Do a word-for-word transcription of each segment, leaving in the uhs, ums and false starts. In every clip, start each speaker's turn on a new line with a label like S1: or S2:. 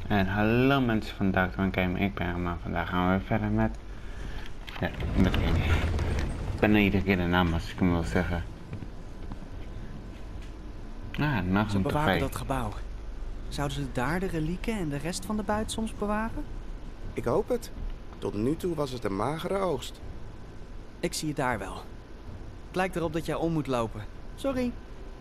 S1: En hallo mensen van Doctor Game, ik ben Herman. Vandaag gaan we weer verder met... Ja, met één. Ik ben er iedere keer de naam als ik hem wil zeggen. Ah, nog
S2: Ze
S1: een
S2: bewaken
S1: trofee.
S2: dat gebouw. Zouden ze daar de relieken en de rest van de buit soms bewaren?
S3: Ik hoop het. Tot nu toe was het een magere oogst.
S2: Ik zie het daar wel. Het lijkt erop dat jij om moet lopen. Sorry.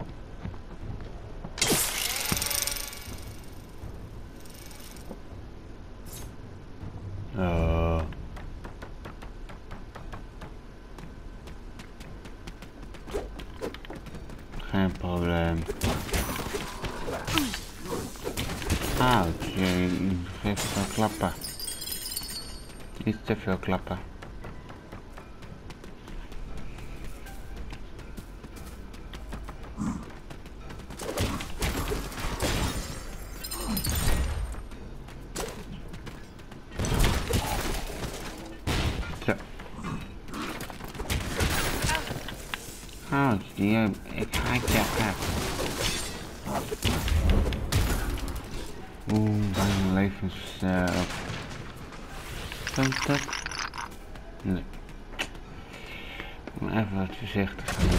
S1: Oh. Geen probleem. Auw, je geeft veel klappen. Niet te veel klappen. Zo. Auw, je, ik haak je uit. Oeh, bijna levens... Uh, Komt dat? Nee. Ik moet even wat voorzichtig zijn.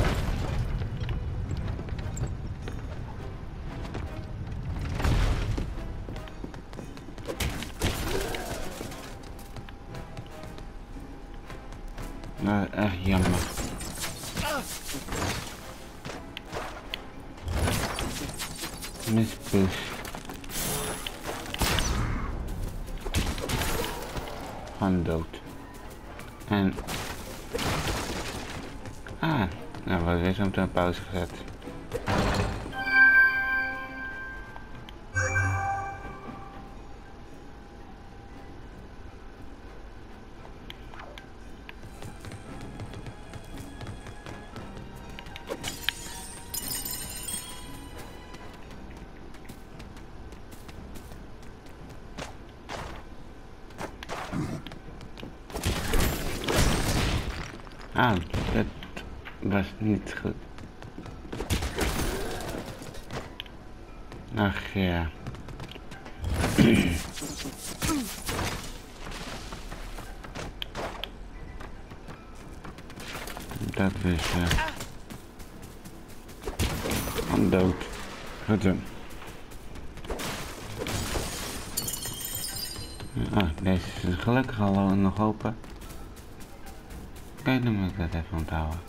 S1: Nou, echt jammer. Mispoes. Gewoon dood. En... Ah, nou, we hebben weer zo meteen een pauze gezet. Ah, dat was niet goed. Ach ja. Dat is... Uh... I'm dood. Goed zo. Ah, deze is gelukkig al nog open. Kijk, dan moet ik dat even onthouden.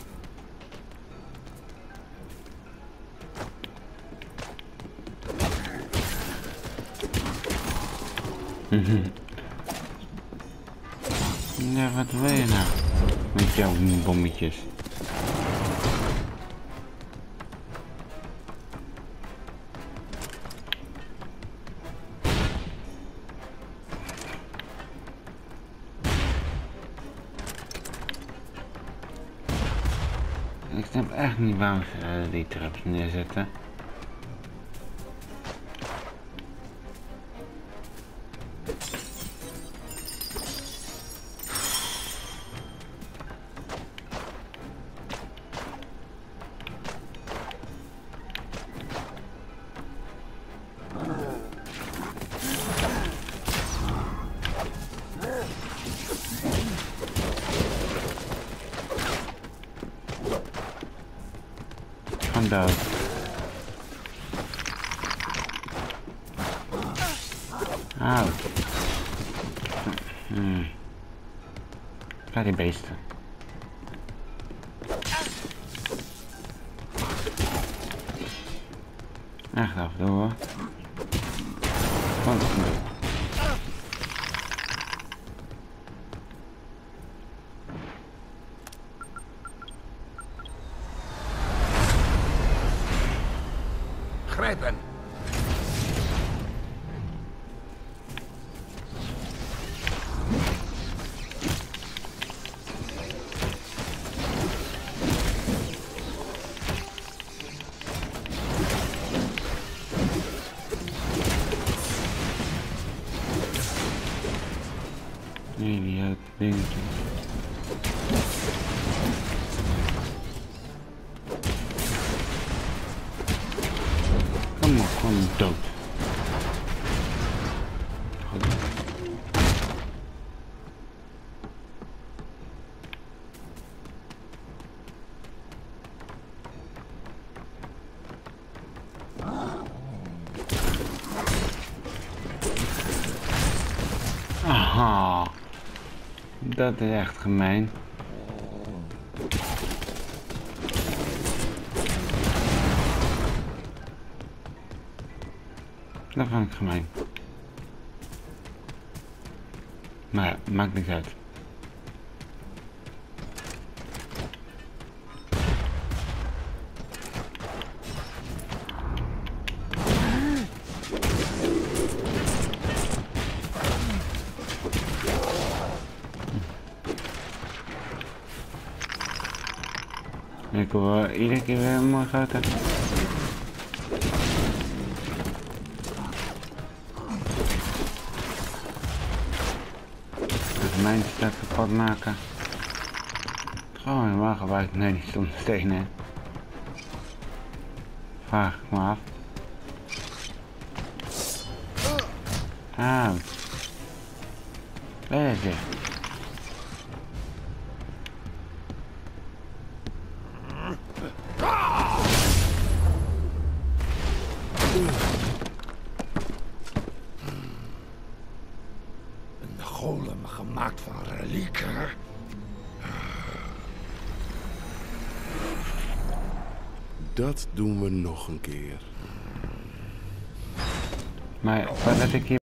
S1: Ja, wat wil je nou? Met jouw bommetjes. Ik snap echt niet waarom ze uh, die traps neerzetten. Dood. Auw. Hmm. Ga die beesten. Echt af en toe hoor. Komt het.
S4: Grijpen!
S1: Idioot dingetje. Kom op, kom dood. Oh, dat is echt gemeen. Dat vond ik gemeen. Maar ja, maakt niks uit. Ik wil iedere keer weer een mooi grote. Dus mijn stuk kapot maken. Gewoon helemaal gebruikt. Nee, die stond stenen. Vraag ik me af. Ah. Deze.
S4: Een golem gemaakt van relieken.
S3: Dat doen we nog een keer.
S1: Maar voordat ik hier